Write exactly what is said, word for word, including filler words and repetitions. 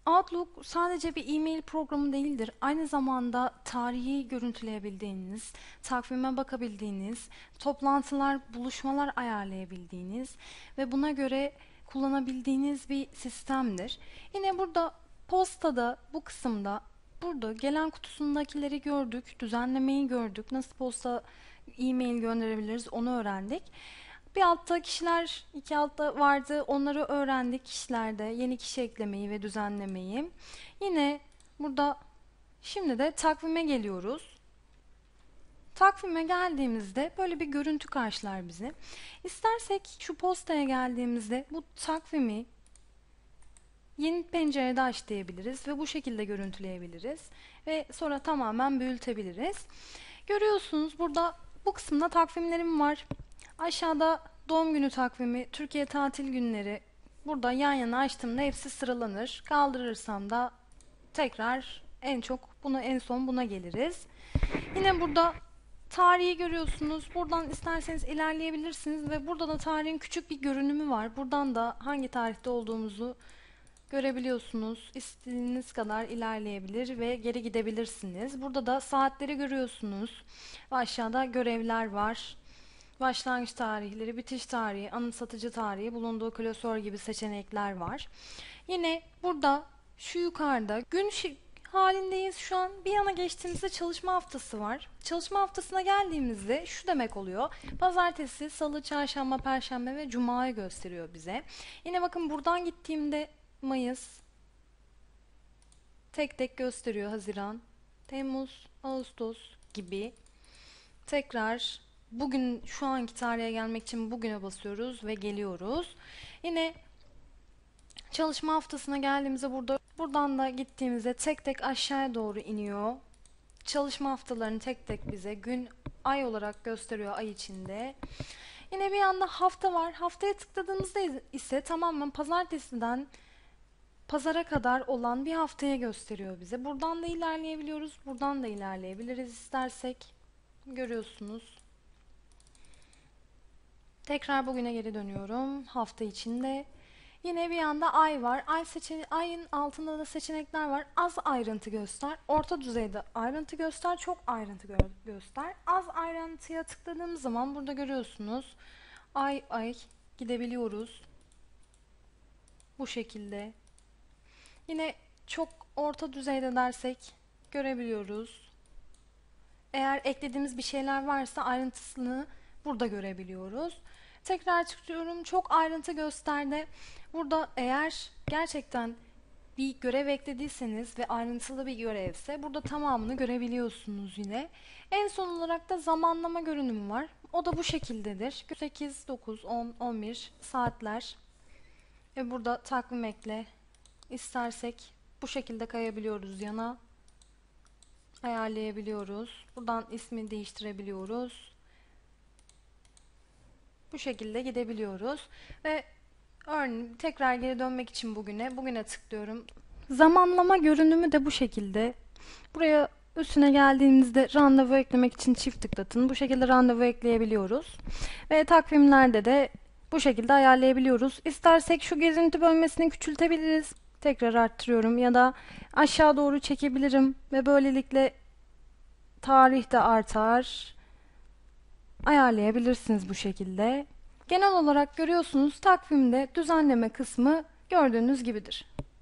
Outlook sadece bir e-mail programı değildir. Aynı zamanda tarihi görüntüleyebildiğiniz, takvime bakabildiğiniz, toplantılar, buluşmalar ayarlayabildiğiniz ve buna göre kullanabildiğiniz bir sistemdir. Yine burada postada bu kısımda burada gelen kutusundakileri gördük, düzenlemeyi gördük, nasıl posta e-mail gönderebiliriz onu öğrendik. Bir altta kişiler, iki altta vardı. Onları öğrendik kişilerde. Yeni kişi eklemeyi ve düzenlemeyi. Yine burada şimdi de takvime geliyoruz. Takvime geldiğimizde böyle bir görüntü karşılar bizi. İstersek şu postaya geldiğimizde bu takvimi yeni pencerede aç diyebiliriz ve bu şekilde görüntüleyebiliriz. Ve sonra tamamen büyütebiliriz. Görüyorsunuz burada bu kısımda takvimlerim var. Aşağıda doğum günü takvimi, Türkiye tatil günleri. Burada yan yana açtığımda hepsi sıralanır. Kaldırırsam da tekrar en çok buna en son buna geliriz. Yine burada tarihi görüyorsunuz. Buradan isterseniz ilerleyebilirsiniz ve burada da tarihin küçük bir görünümü var. Buradan da hangi tarihte olduğumuzu görebiliyorsunuz. İstediğiniz kadar ilerleyebilir ve geri gidebilirsiniz. Burada da saatleri görüyorsunuz. Ve aşağıda görevler var. Başlangıç tarihleri, bitiş tarihi, anımsatıcı tarihi, bulunduğu klasör gibi seçenekler var. Yine burada şu yukarıda gün halindeyiz şu an. Bir yana geçtiğimizde çalışma haftası var. Çalışma haftasına geldiğimizde şu demek oluyor. Pazartesi, salı, çarşamba, perşembe ve cuma'yı gösteriyor bize. Yine bakın buradan gittiğimde Mayıs tek tek gösteriyor. Haziran, Temmuz, Ağustos gibi. Tekrar bugün şu anki tarihe gelmek için bugüne basıyoruz ve geliyoruz. Yine çalışma haftasına geldiğimizde burada buradan da gittiğimizde tek tek aşağıya doğru iniyor. Çalışma haftalarını tek tek bize gün, ay olarak gösteriyor ay içinde. Yine bir yanda hafta var. Haftaya tıkladığımızda ise tamamen pazartesiden pazara kadar olan bir haftaya gösteriyor bize. Buradan da ilerleyebiliyoruz. Buradan da ilerleyebiliriz istersek. Görüyorsunuz. Tekrar bugüne geri dönüyorum. Hafta içinde. Yine bir yanda ay var. Ay seçeneği, ayın altında da seçenekler var. Az ayrıntı göster. Orta düzeyde ayrıntı göster. Çok ayrıntı gö göster. Az ayrıntıya tıkladığımız zaman burada görüyorsunuz. Ay ay gidebiliyoruz. Bu şekilde. Yine çok orta düzeyde dersek görebiliyoruz. Eğer eklediğimiz bir şeyler varsa ayrıntısını burada görebiliyoruz. Tekrar çıkıyorum. Çok ayrıntı gösterdi. Burada eğer gerçekten bir görev eklediyseniz ve ayrıntılı bir görevse burada tamamını görebiliyorsunuz yine. En son olarak da zamanlama görünümü var. O da bu şekildedir. sekiz, dokuz, on, on bir saatler. Ve burada takvim ekle. İstersek bu şekilde kayabiliyoruz yana. Ayarlayabiliyoruz. Buradan ismi değiştirebiliyoruz. Bu şekilde gidebiliyoruz. Ve örneğin tekrar geri dönmek için bugüne, bugüne tıklıyorum. Zamanlama görünümü de bu şekilde. Buraya üstüne geldiğinizde randevu eklemek için çift tıklatın. Bu şekilde randevu ekleyebiliyoruz. Ve takvimlerde de bu şekilde ayarlayabiliyoruz. İstersek şu gezinti bölmesini küçültebiliriz. Tekrar arttırıyorum ya da aşağı doğru çekebilirim ve böylelikle tarih de artar. Ayarlayabilirsiniz bu şekilde. Genel olarak görüyorsunuz takvimde düzenleme kısmı gördüğünüz gibidir.